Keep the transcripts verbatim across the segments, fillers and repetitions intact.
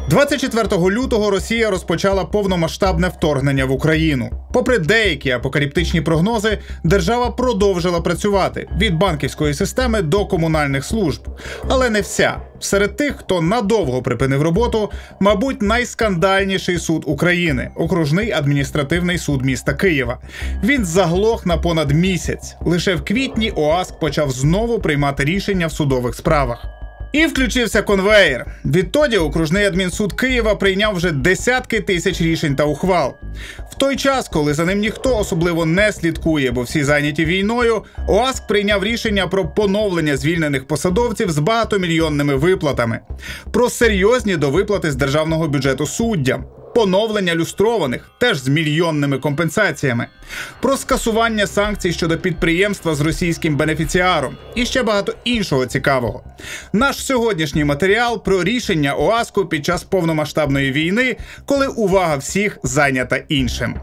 двадцять четвертого лютого Росія розпочала повномасштабне вторгнення в Україну. Попри деякі апокаліптичні прогнози, держава продовжила працювати – від банківської системи до комунальних служб. Але не вся. Серед тих, хто надовго припинив роботу, мабуть, найскандальніший суд України – Окружний адміністративний суд міста Києва. Він заглох на понад місяць. Лише в квітні ОАСК почав знову приймати рішення в судових справах. І включився конвеєр. Відтоді Окружний адмінсуд Києва прийняв вже десятки тисяч рішень та ухвал. В той час, коли за ним ніхто особливо не слідкує, бо всі зайняті війною, ОАСК прийняв рішення про поновлення звільнених посадовців з багатомільйонними виплатами, про серйозні довиплати з державного бюджету суддям, поновлення люстрованих, теж з мільйонними компенсаціями, про скасування санкцій щодо підприємства з російським бенефіціаром і ще багато іншого цікавого. Наш сьогоднішній матеріал про рішення ОАСКу під час повномасштабної війни, коли увага всіх зайнята іншим.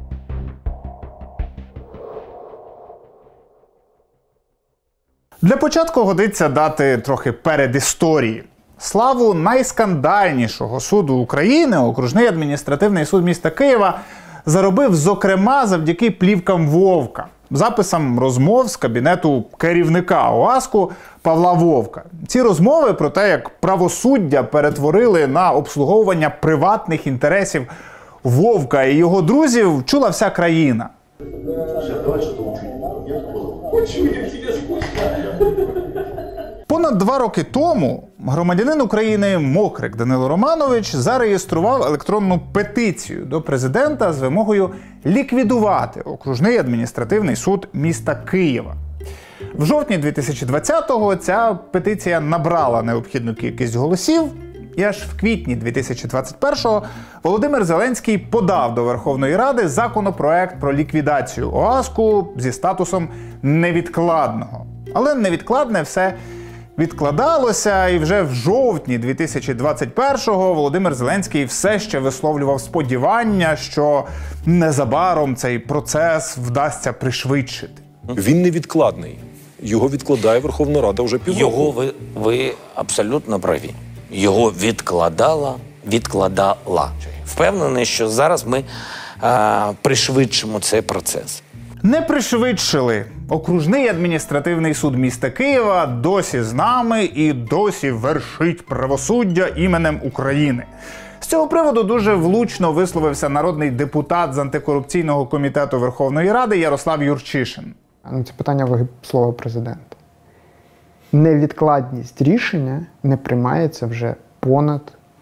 Для початку годиться дати трохи передісторії. Славу найскандальнішого суду України, Окружний адміністративний суд міста Києва, заробив, зокрема, завдяки плівкам Вовка, записам розмов з кабінету керівника ОАСКу Павла Вовка. Ці розмови про те, як правосуддя перетворили на обслуговування приватних інтересів Вовка і його друзів, чула вся країна. Понад два роки тому громадянин України Мокрик Данило Романович зареєстрував електронну петицію до президента з вимогою ліквідувати Окружний адміністративний суд міста Києва. В жовтні дві тисячі двадцятого ця петиція набрала необхідну кількість голосів, і аж в квітні дві тисячі двадцять першого Володимир Зеленський подав до Верховної Ради законопроект про ліквідацію ОАСКу зі статусом невідкладного. Але невідкладне все відкладалося, і вже в жовтні дві тисячі двадцять першого Володимир Зеленський все ще висловлював сподівання, що незабаром цей процес вдасться пришвидшити. Він невідкладний. Його відкладає Верховна Рада вже півроку. Його ви, ви абсолютно праві. Його відкладала, відкладала. Впевнений, що зараз ми а, пришвидшимо цей процес. Не пришвидшили. Окружний адміністративний суд міста Києва досі з нами і досі вершить правосуддя іменем України. З цього приводу дуже влучно висловився народний депутат з антикорупційного комітету Верховної Ради Ярослав Юрчишин. Це питання ваги слова президента. Невідкладність рішення не приймається вже понад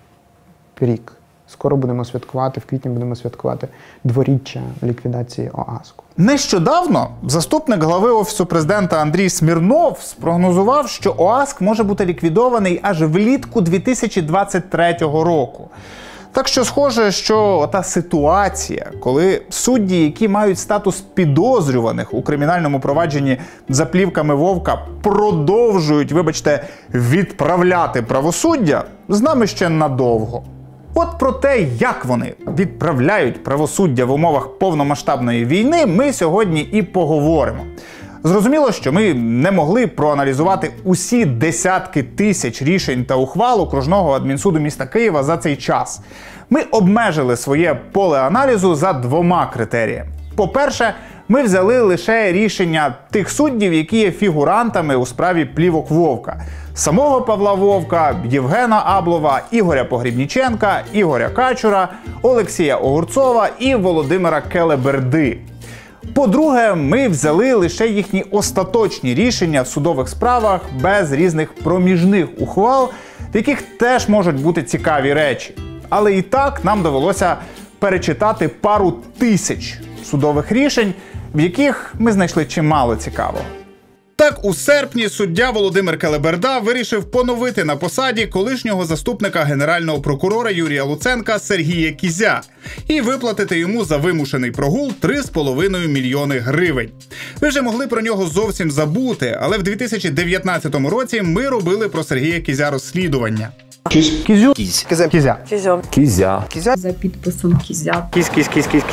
рік. Скоро будемо святкувати, в квітні будемо святкувати дворіччя ліквідації ОАСКу. Нещодавно заступник глави Офісу президента Андрій Смірнов спрогнозував, що ОАСК може бути ліквідований аж влітку дві тисячі двадцять третього року. Так що схоже, що та ситуація, коли судді, які мають статус підозрюваних у кримінальному провадженні за плівками Вовка, продовжують, вибачте, відправляти правосуддя, з нами ще надовго. От про те, як вони відправляють правосуддя в умовах повномасштабної війни, ми сьогодні і поговоримо. Зрозуміло, що ми не могли проаналізувати усі десятки тисяч рішень та ухвал Окружного адмінсуду міста Києва за цей час. Ми обмежили своє поле аналізу за двома критеріями. По-перше, ми взяли лише рішення тих суддів, які є фігурантами у справі плівок Вовка. Самого Павла Вовка, Євгена Аблова, Ігоря Погрібніченка, Ігоря Качура, Олексія Огурцова і Володимира Келеберди. По-друге, ми взяли лише їхні остаточні рішення в судових справах без різних проміжних ухвал, в яких теж можуть бути цікаві речі. Але і так нам довелося перечитати пару тисяч судових рішень, в яких ми знайшли чимало цікавого. Так, у серпні суддя Володимир Келеберда вирішив поновити на посаді колишнього заступника генерального прокурора Юрія Луценка Сергія Кізя і виплатити йому за вимушений прогул три з половиною мільйони гривень. Ви вже могли про нього зовсім забути, але в дві тисячі дев'ятнадцятому році ми робили про Сергія Кізя розслідування. Кізю. Кізя. Кізя. Кізя. За підписом Кізя. Кіз, кіз, кіз, кіз, кіз.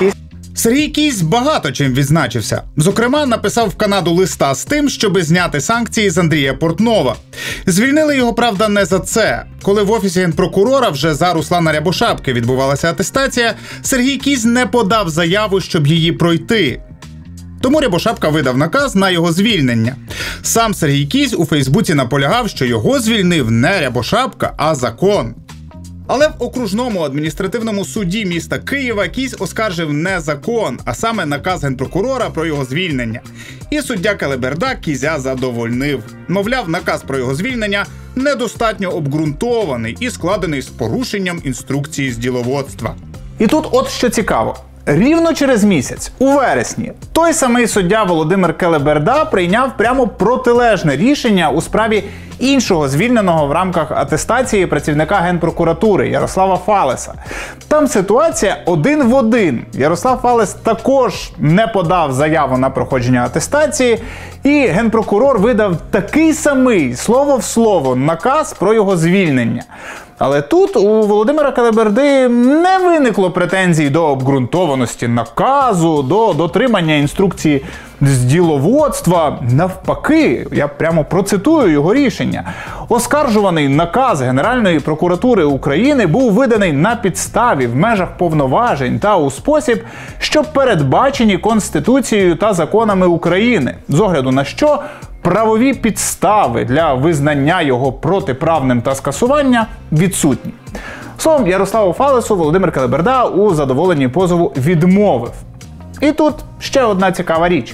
Сергій Кісь багато чим відзначився. Зокрема, написав в Канаду листа з тим, щоби зняти санкції з Андрія Портнова. Звільнили його, правда, не за це. Коли в Офісі Генпрокурора вже за Руслана Рябошапки відбувалася атестація, Сергій Кісь не подав заяву, щоб її пройти. Тому Рябошапка видав наказ на його звільнення. Сам Сергій Кісь у Фейсбуці наполягав, що його звільнив не Рябошапка, а закон. Але в окружному адміністративному суді міста Києва Кісь оскаржив не закон, а саме наказ Генпрокурора про його звільнення. І суддя Келеберда Кізя задовольнив. Мовляв, наказ про його звільнення недостатньо обґрунтований і складений з порушенням інструкції з діловодства. І тут от що цікаво. Рівно через місяць, у вересні, той самий суддя Володимир Келеберда прийняв прямо протилежне рішення у справі іншого звільненого в рамках атестації працівника Генпрокуратури Ярослава Фалеса. Там ситуація один в один. Ярослав Фалес також не подав заяву на проходження атестації, і Генпрокурор видав такий самий, слово в слово, наказ про його звільнення. Але тут у Володимира Келеберди не виникло претензій до обґрунтованості наказу, до дотримання інструкції з діловодства. Навпаки, я прямо процитую його рішення. Оскаржуваний наказ Генеральної прокуратури України був виданий на підставі, в межах повноважень та у спосіб, що передбачені Конституцією та законами України, з огляду на що правові підстави для визнання його протиправним та скасування відсутні. Словом, Ярославу Фалесу Володимир Келеберда у задоволенні позову відмовив. І тут ще одна цікава річ.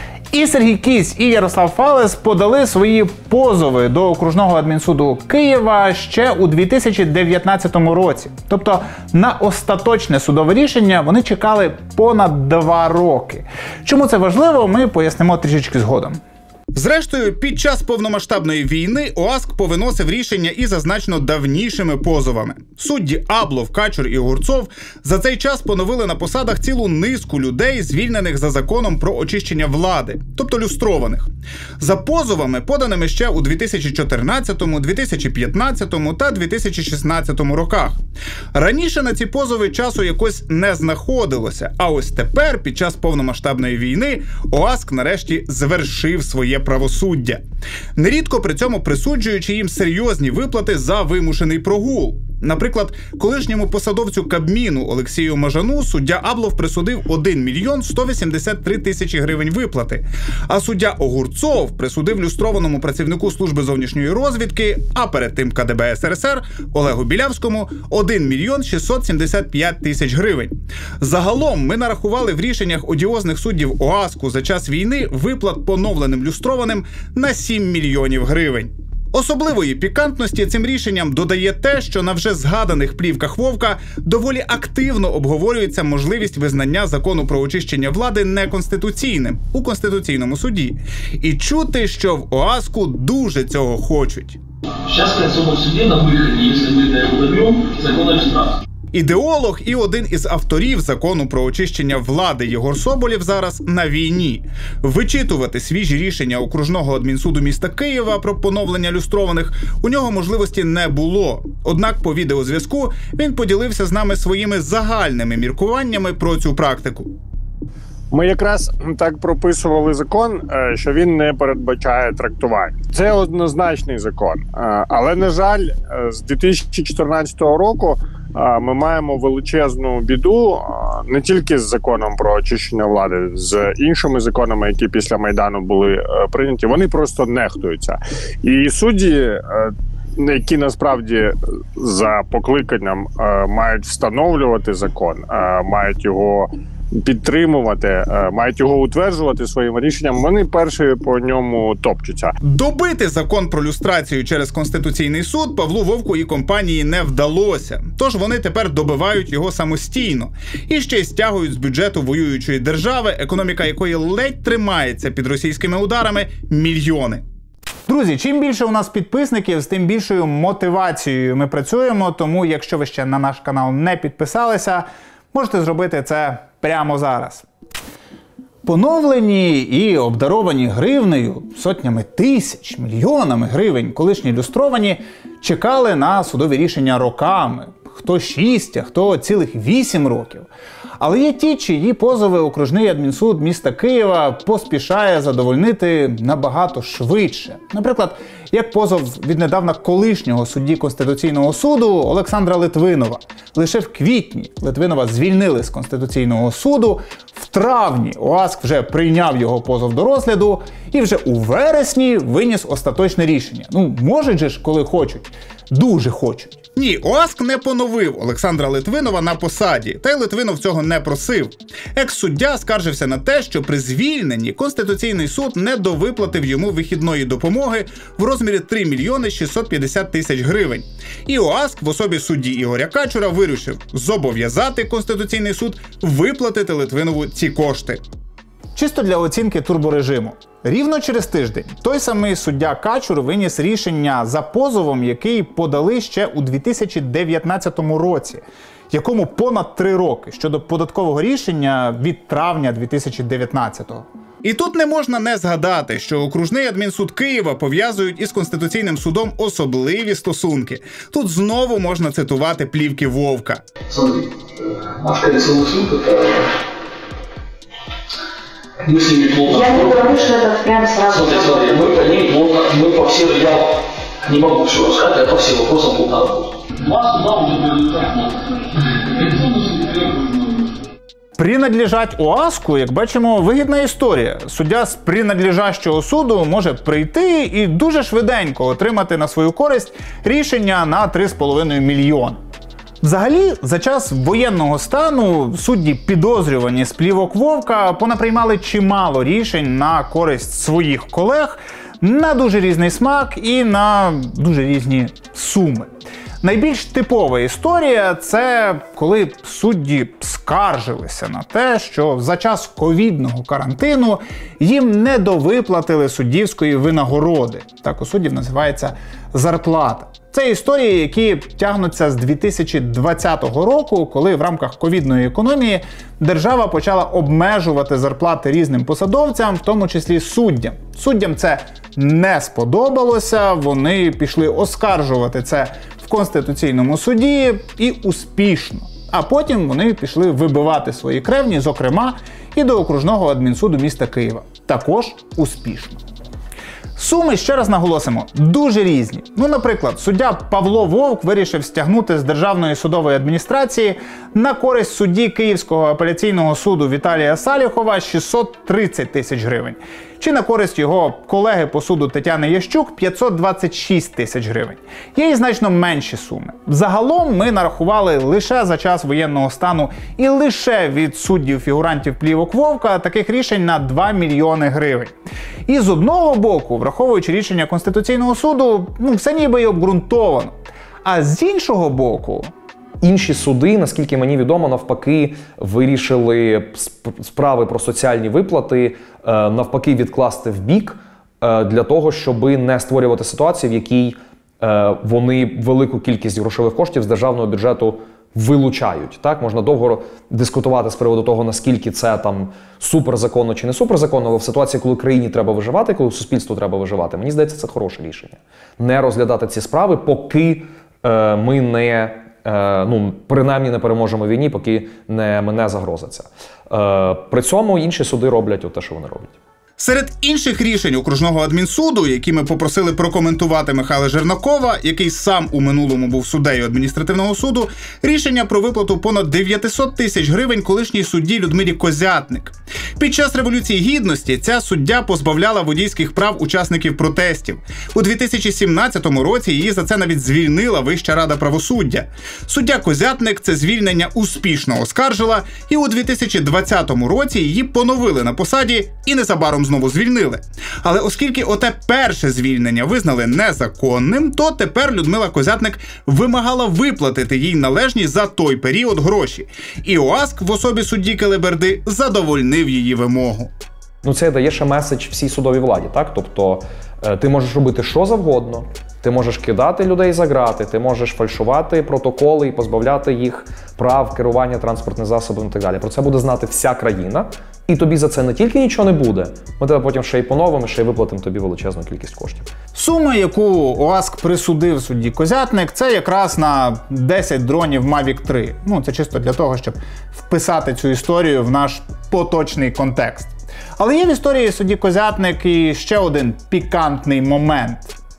І Сергій Кісь, і Ярослав Фалес подали свої позови до окружного адмінсуду Києва ще у дві тисячі дев'ятнадцятому році. Тобто на остаточне судове рішення вони чекали понад два роки. Чому це важливо, ми пояснимо трішечки згодом. Зрештою, під час повномасштабної війни ОАСК повиносив рішення і за значно давнішими позовами. Судді Аблов, Качур і Огурцов за цей час поновили на посадах цілу низку людей, звільнених за законом про очищення влади, тобто люстрованих. За позовами, поданими ще у дві тисячі чотирнадцятому, дві тисячі п'ятнадцятому та дві тисячі шістнадцятому роках. Раніше на ці позови часу якось не знаходилося, а ось тепер, під час повномасштабної війни, ОАСК нарешті звершив своє правосуддя. Нерідко при цьому присуджуючи їм серйозні виплати за вимушений прогул. Наприклад, колишньому посадовцю Кабміну Олексію Мажану суддя Аблов присудив один мільйон сто вісімдесят три тисячі гривень виплати, а суддя Огурцов присудив люстрованому працівнику служби зовнішньої розвідки, а перед тим ка де бе ес ер ес ер Олегу Білявському один мільйон шістсот сімдесят п'ять тисяч гривень. Загалом ми нарахували в рішеннях одіозних суддів ОАСКу за час війни виплат поновленим люстрованим на сім мільйонів гривень. Особливої пікантності цим рішенням додає те, що на вже згаданих плівках Вовка доволі активно обговорюється можливість визнання закону про очищення влади неконституційним у Конституційному суді. І чути, що в ОАСКу дуже цього хочуть. Зараз в Конституційному суді на виході, якщо ми не удоб'ємо, закон ілюстрації. Ідеолог і один із авторів закону про очищення влади Єгор Соболєв зараз на війні. Вичитувати свіжі рішення окружного адмінсуду міста Києва про поновлення люстрованих у нього можливості не було. Однак по відеозв'язку він поділився з нами своїми загальними міркуваннями про цю практику. Ми якраз так прописували закон, що він не передбачає трактувань. Це однозначний закон. Але, на жаль, з дві тисячі чотирнадцятого року ми маємо величезну біду не тільки з законом про очищення влади, з іншими законами, які після Майдану були прийняті, вони просто нехтуються. І судді, які насправді за покликанням мають встановлювати закон, мають його підтримувати, мають його утверджувати своїм рішенням, вони перші по ньому топчуться. Добити закон про люстрацію через Конституційний суд Павлу Вовку і компанії не вдалося. Тож вони тепер добивають його самостійно. І ще й стягують з бюджету воюючої держави, економіка якої ледь тримається під російськими ударами, мільйони. Друзі, чим більше у нас підписників, з тим більшою мотивацією ми працюємо, тому якщо ви ще на наш канал не підписалися, можете зробити це прямо зараз. Поновлені і обдаровані гривнею, сотнями тисяч, мільйонами гривень колишні люстровані чекали на судові рішення роками. Хто шість, а хто цілих вісім років. Але є ті, чиї позови окружний адмінсуд міста Києва поспішає задовольнити набагато швидше. Наприклад, як позов віднедавна колишнього судді Конституційного суду Олександра Литвинова. Лише в квітні Литвинова звільнили з Конституційного суду, в травні ОАСК вже прийняв його позов до розгляду і вже у вересні виніс остаточне рішення. Ну, можуть же ж, коли хочуть. Дуже хочуть. Ні, ОАСК не поновив Олександра Литвинова на посаді, та й Литвинов цього не просив. Екс-суддя скаржився на те, що при звільненні Конституційний суд не довиплатив йому вихідної допомоги в розмірі три мільйони шістсот п'ятдесят тисяч гривень. І ОАСК в особі судді Ігоря Качура вирішив зобов'язати Конституційний суд виплатити Литвинову ці кошти. Чисто для оцінки турборежиму. Рівно через тиждень той самий суддя Качур виніс рішення за позовом, який подали ще у дві тисячі дев'ятнадцятому році, якому понад три роки, щодо податкового рішення від травня дві тисячі дев'ятнадцятого. І тут не можна не згадати, що окружний адмінсуд Києва пов'язують із Конституційним судом особливі стосунки. Тут знову можна цитувати плівки Вовка. Смотри, наш Конституционный суд – это... Мы с ними плотно... Я не говорю, что это прям сразу... Смотри, смотри, мы по ним плотно... Мы по всем... Я не могу все рассказать, я по всем вопросам плотно работаю. Вас туда уже Принадлежать ОАСКу, як бачимо, вигідна історія. Суддя з принадлежащого суду може прийти і дуже швиденько отримати на свою користь рішення на три з половиною мільйони. Взагалі, за час воєнного стану судді, підозрювані з плівок Вовка, понаприймали чимало рішень на користь своїх колег на дуже різний смак і на дуже різні суми. Найбільш типова історія – це коли судді скаржилися на те, що за час ковідного карантину їм не довиплатили суддівської винагороди. Так у суддів називається зарплата. Це історії, які тягнуться з дві тисячі двадцятого року, коли в рамках ковідної економії держава почала обмежувати зарплати різним посадовцям, в тому числі суддям. Суддям це не сподобалося, вони пішли оскаржувати це в Конституційному суді і успішно. А потім вони пішли вибивати свої кревні, зокрема, і до окружного адмінсуду міста Києва. Також успішно. Суми, ще раз наголосимо, дуже різні. Ну, наприклад, суддя Павло Вовк вирішив стягнути з Державної судової адміністрації на користь судді Київського апеляційного суду Віталія Саліхова шістсот тридцять тисяч гривень. Чи на користь його колеги по суду Тетяни Ящук п'ятсот двадцять шість тисяч гривень. Є і значно менші суми. Загалом ми нарахували лише за час воєнного стану і лише від суддів-фігурантів плівок Вовка таких рішень на два мільйони гривень. І з одного боку, враховуючи рішення Конституційного суду, ну все ніби й обґрунтовано. А з іншого боку... Інші суди, наскільки мені відомо, навпаки, вирішили справи про соціальні виплати навпаки відкласти в бік для того, щоб не створювати ситуацію, в якій вони велику кількість грошових коштів з державного бюджету вилучають. Так, можна довго дискутувати з приводу того, наскільки це там суперзаконно чи не суперзаконно, але в ситуації, коли країні треба виживати, коли суспільству треба виживати, мені здається, це хороше рішення. Не розглядати ці справи, поки е, ми не, е, ну, принаймні не переможемо в війні, поки не мене загрозиться. Е, при цьому інші суди роблять те, що вони роблять. Серед інших рішень окружного адмінсуду, які ми попросили прокоментувати Михайла Жернакова, який сам у минулому був суддею адміністративного суду, рішення про виплату понад дев'ятсот тисяч гривень колишній судді Людмилі Козятник. Під час Революції Гідності ця суддя позбавляла водійських прав учасників протестів. У дві тисячі сімнадцятому році її за це навіть звільнила Вища рада правосуддя. Суддя Козятник це звільнення успішно оскаржила, і у дві тисячі двадцятому році її поновили на посаді і незабаром знову звільнили. Але оскільки оте перше звільнення визнали незаконним, то тепер Людмила Козятник вимагала виплатити їй належні за той період гроші. І ОАСК в особі судді Келеберди задовольнив її вимогу. Ну це дає ще меседж всій судовій владі, так? Тобто ти можеш робити що завгодно, ти можеш кидати людей за ґрати, ти можеш фальшувати протоколи і позбавляти їх прав керування транспортним засобом і так далі. Про це буде знати вся країна, І тобі за це не тільки нічого не буде, ми тебе потім ще й поновимо, ще й виплатимо тобі величезну кількість коштів. Сума, яку ОАСК присудив судді Козятник, це якраз на десять дронів Мавік три. Ну, це чисто для того, щоб вписати цю історію в наш поточний контекст. Але є в історії судді Козятник і ще один пікантний момент.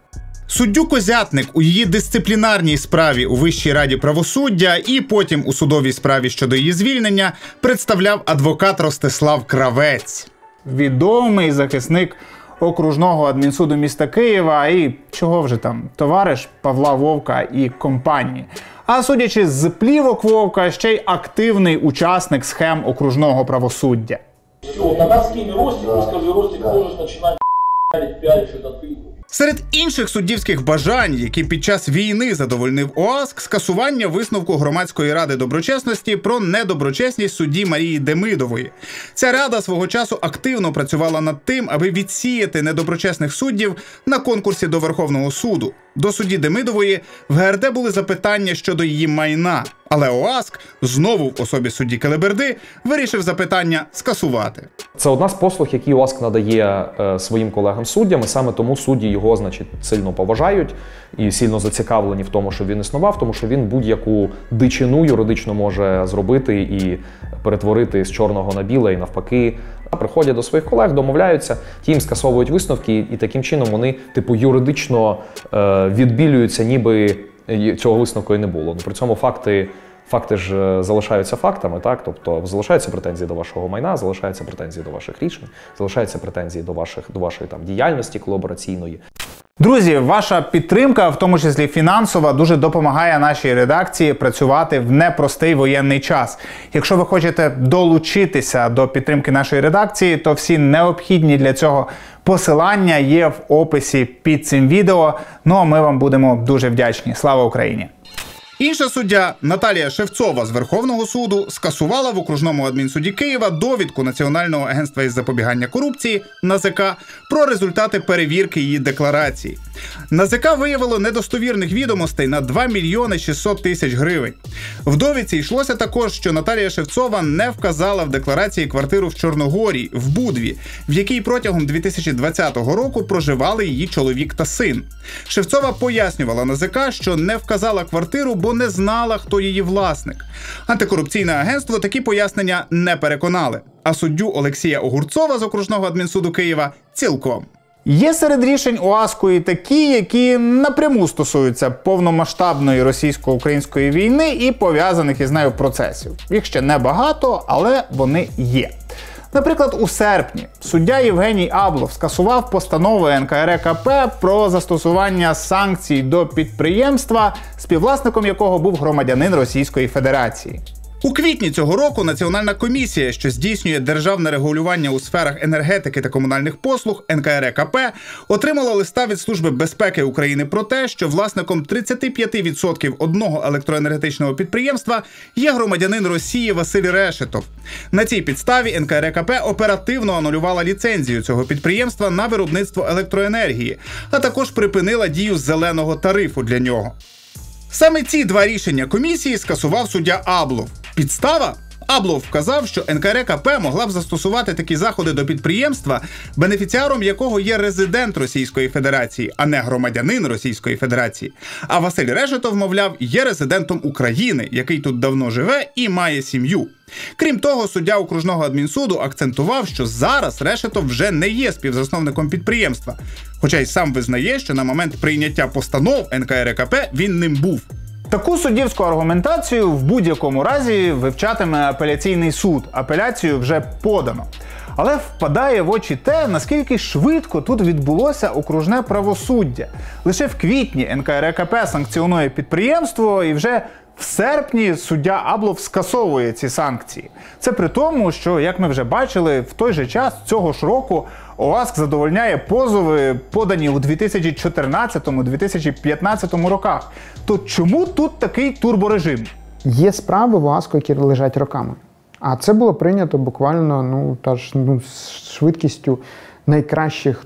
Суддю Козятник у її дисциплінарній справі у Вищій раді правосуддя і потім у судовій справі щодо її звільнення представляв адвокат Ростислав Кравець. Відомий захисник окружного адмінсуду міста Києва і, чого вже там, товариш Павла Вовка і компанії. А судячи з плівок Вовка, ще й активний учасник схем окружного правосуддя. Все, на нас кинь Ростик, скажи, Ростик, можешь начинать пиарить, что это ты. Серед інших суддівських бажань, які під час війни задовольнив ОАСК, скасування висновку Громадської ради доброчесності про недоброчесність судді Марії Демидової. Ця рада свого часу активно працювала над тим, аби відсіяти недоброчесних суддів на конкурсі до Верховного суду. До судді Демидової в ГРД були запитання щодо її майна, але ОАСК, знову в особі судді Келеберди, вирішив запитання скасувати. Це одна з послуг, які ОАСК надає е, своїм колегам-суддям, і саме тому судді його, значить, сильно поважають і сильно зацікавлені в тому, щоб він існував, тому що він будь-яку дичину юридично може зробити і перетворити з чорного на біле, і навпаки. Приходять до своїх колег, домовляються, ті їм скасовують висновки, і таким чином вони, типу, юридично е, відбілюються, ніби цього висновку і не було. Ну, при цьому факти, факти ж залишаються фактами, так? Тобто залишаються претензії до вашого майна, залишаються претензії до ваших рішень, залишаються претензії до ваших, до вашої там діяльності колабораційної. Друзі, ваша підтримка, в тому числі фінансова, дуже допомагає нашій редакції працювати в непростий воєнний час. Якщо ви хочете долучитися до підтримки нашої редакції, то всі необхідні для цього посилання є в описі під цим відео. Ну а ми вам будемо дуже вдячні. Слава Україні! Інша суддя Наталія Шевцова з Верховного суду скасувала в окружному адмінсуді Києва довідку Національного агентства із запобігання корупції НАЗК про результати перевірки її декларації. НАЗК виявило недостовірних відомостей на два мільйони шістсот тисяч гривень. В довідці йшлося також, що Наталія Шевцова не вказала в декларації квартиру в Чорногорії, в Будві, в якій протягом дві тисячі двадцятого року проживали її чоловік та син. Шевцова пояснювала НАЗК, що не вказала квартиру, бо не знала, хто її власник. Антикорупційне агентство такі пояснення не переконали. А суддю Олексія Огурцова з окружного адмінсуду Києва цілком. Є серед рішень ОАСКу і такі, які напряму стосуються повномасштабної російсько-української війни і пов'язаних із нею процесів. Їх ще небагато, але вони є. Наприклад, у серпні суддя Євгеній Аблов скасував постанову ен ка ер е ка пе про застосування санкцій до підприємства, співвласником якого був громадянин Російської Федерації. У квітні цього року Національна комісія, що здійснює державне регулювання у сферах енергетики та комунальних послуг ен ка ер е ка пе, отримала листа від Служби безпеки України про те, що власником тридцять п'ять відсотків одного електроенергетичного підприємства є громадянин Росії Василь Решетов. На цій підставі ен ка ер е ка пе оперативно анулювала ліцензію цього підприємства на виробництво електроенергії, а також припинила дію зеленого тарифу для нього. Саме ці два рішення комісії скасував суддя Аблов. Підстава? Аблов вказав, що ен ка ер е ка пе могла б застосувати такі заходи до підприємства, бенефіціаром якого є резидент Російської Федерації, а не громадянин Російської Федерації. А Василь Решетов, мовляв, є резидентом України, який тут давно живе і має сім'ю. Крім того, суддя окружного адмінсуду акцентував, що зараз Решетов вже не є співзасновником підприємства, хоча й сам визнає, що на момент прийняття постанов ен ка ер е ка пе він ним був. Таку суддівську аргументацію в будь-якому разі вивчатиме апеляційний суд. Апеляцію вже подано. Але впадає в очі те, наскільки швидко тут відбулося окружне правосуддя. Лише в квітні ен ка ер е ка пе санкціонує підприємство, і вже в серпні суддя Аблов скасовує ці санкції. Це при тому, що, як ми вже бачили, в той же час цього ж року ОАСК задовольняє позови, подані у дві тисячі чотирнадцятому - дві тисячі п'ятнадцятому роках. То чому тут такий турборежим? Є справи в ОАСКу, які лежать роками. А це було прийнято буквально ну, та ж, ну, з швидкістю найкращих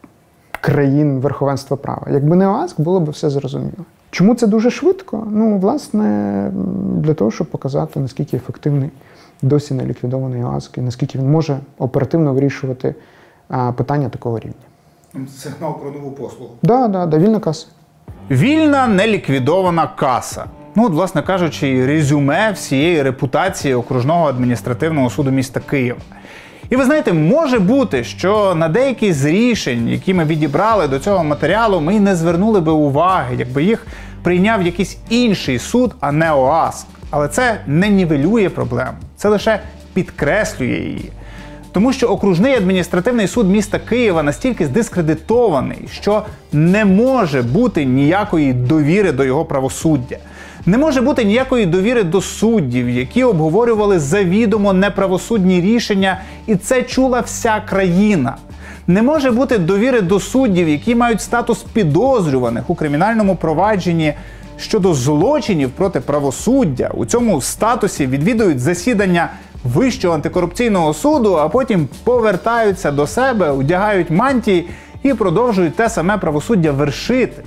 країн верховенства права. Якби не ОАСК, було б все зрозуміло. Чому це дуже швидко? Ну, власне, для того, щоб показати, наскільки ефективний досі не ліквідований ОАСК, і наскільки він може оперативно вирішувати а, питання такого рівня. Сигнал про нову послугу. Да, да, да, вільна каса. Вільна неліквідована каса. Ну, от, власне кажучи, резюме всієї репутації окружного адміністративного суду міста Києва. І ви знаєте, може бути, що на деякі з рішень, які ми відібрали до цього матеріалу, ми й не звернули би уваги, якби їх прийняв якийсь інший суд, а не ОАСК. Але це не нівелює проблему, це лише підкреслює її. Тому що окружний адміністративний суд міста Києва настільки здискредитований, що не може бути ніякої довіри до його правосуддя. Не може бути ніякої довіри до суддів, які обговорювали завідомо неправосудні рішення, і це чула вся країна. Не може бути довіри до суддів, які мають статус підозрюваних у кримінальному провадженні щодо злочинів проти правосуддя. У цьому статусі відвідують засідання Вищого антикорупційного суду, а потім повертаються до себе, одягають мантії і продовжують те саме правосуддя вершити.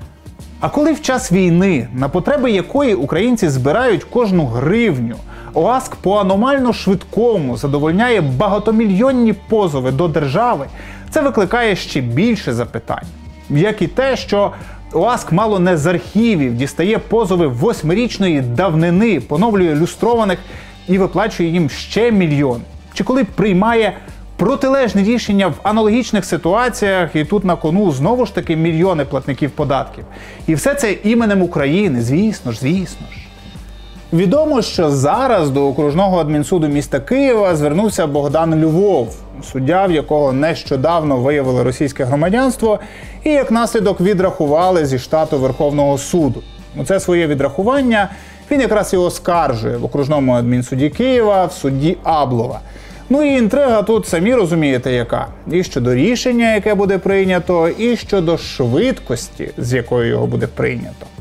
А коли в час війни, на потреби якої українці збирають кожну гривню, ОАСК по аномально швидкому задовольняє багатомільйонні позови до держави, це викликає ще більше запитань. Як і те, що ОАСК мало не з архівів дістає позови восьмирічної давнини, поновлює люстрованих і виплачує їм ще мільйон. Чи коли приймає протилежні рішення в аналогічних ситуаціях, і тут на кону знову ж таки мільйони платників податків. І все це іменем України, звісно ж, звісно ж. Відомо, що зараз до окружного адмінсуду міста Києва звернувся Богдан Львов, суддя, в якого нещодавно виявили російське громадянство і як наслідок відрахували зі штату Верховного суду. Оце своє відрахування він якраз і оскаржує в окружному адмінсуді Києва в суді Аблова. Ну і інтрига тут, самі розумієте, яка. І щодо рішення, яке буде прийнято, і щодо швидкості, з якою його буде прийнято.